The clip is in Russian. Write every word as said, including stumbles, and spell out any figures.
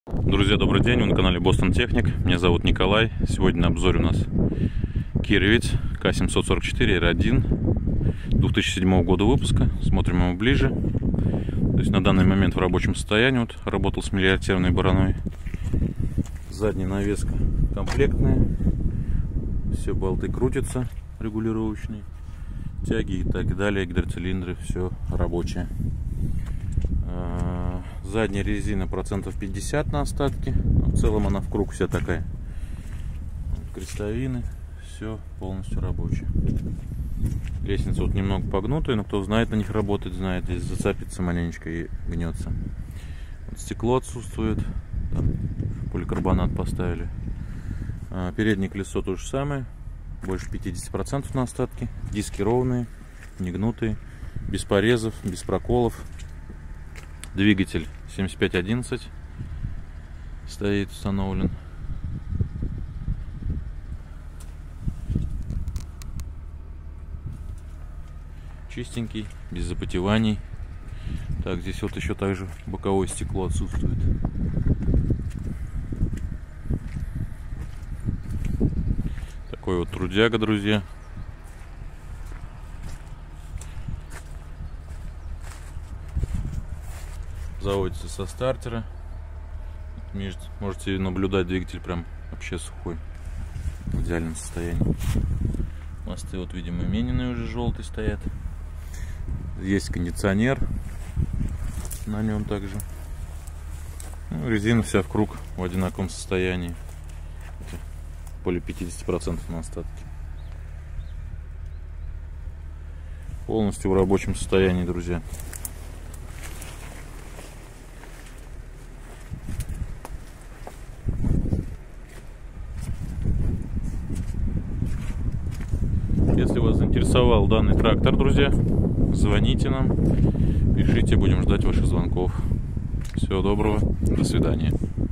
Друзья, добрый день, вы на канале Boston Technic. Меня зовут Николай. Сегодня на обзоре у нас Kia Ravitz К семьсот сорок четыре эр один две тысячи седьмого года выпуска. Смотрим его ближе. То есть на данный момент в рабочем состоянии. Вот, работал с мелиоративной бороной. Задняя навеска комплектная. Все болты крутятся регулировочные. Тяги и так далее, гидроцилиндры, все рабочее. Задняя резина процентов пятьдесят на остатке. В целом она в круг вся такая. Крестовины, все полностью рабочее. Лестница вот немного погнутая, но кто знает на них работать, знает, здесь зацепится маленечко и гнется. Вот стекло отсутствует, там поликарбонат поставили. Переднее колесо то же самое, больше пятидесяти процентов на остатке. Диски ровные, не гнутые, без порезов, без проколов. Двигатель семьдесят пять одиннадцать стоит, установлен. Чистенький, без запотеваний. Так, здесь вот еще также боковое стекло отсутствует. Такой вот трудяга, друзья. Заводится со стартера. Можете наблюдать, двигатель прям вообще сухой, в идеальном состоянии. Мосты вот, видимо, мененные уже желтые стоят. Есть кондиционер на нем также. Ну, резина вся в круг в одинаковом состоянии. Это более пятидесяти процентов на остатке. Полностью в рабочем состоянии, друзья. Если вас заинтересовал данный трактор, друзья, звоните нам, пишите, будем ждать ваших звонков. Всего доброго, до свидания.